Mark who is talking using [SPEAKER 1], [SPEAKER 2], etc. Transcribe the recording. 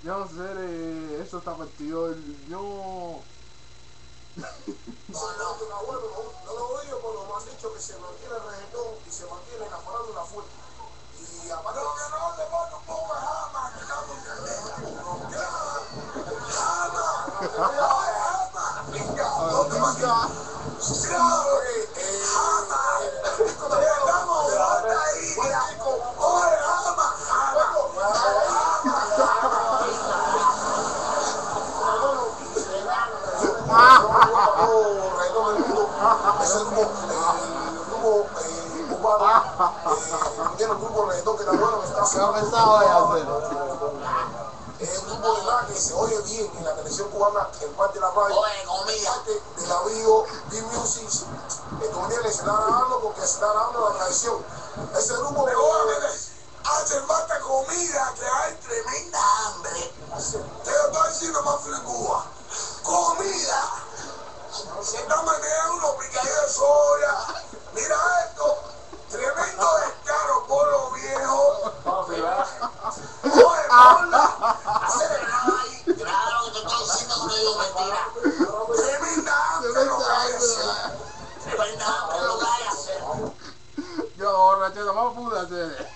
[SPEAKER 1] No sé, eso está partido. No.
[SPEAKER 2] No lo oigo cuando me han dicho que se mantiene el reggaetón y se mantiene la farándula fuerte. Y aparte que no le pone un poco de jama, que está muy candela. Jama. ¿Dónde va aquí? Estamos ahí. Oye, jama. Es el grupo cubano, tiene un grupo de reggaetón que está bueno, que está haciendo. Es un grupo de la que se oye bien en la televisión cubana, en parte de la radio, en parte de la Vigo, B-Music, que se está grabando porque se está grabando la tradición. Ese grupo de jóvenes hace falta comida, que hay tremenda hambre. Te lo estoy diciendo más en Cuba. Comida. Se está manejando unos picadillos de soya. Mira esto. Tremendo descaro por los viejos. Oye, ponla. Acelerada ahí. Claro que te estoy diciendo que no digo mentira. Tremenda hambre lo que hay que hacer. Tremenda hambre lo que hay que hacer.
[SPEAKER 1] Yo, borracho, no me pude hacer.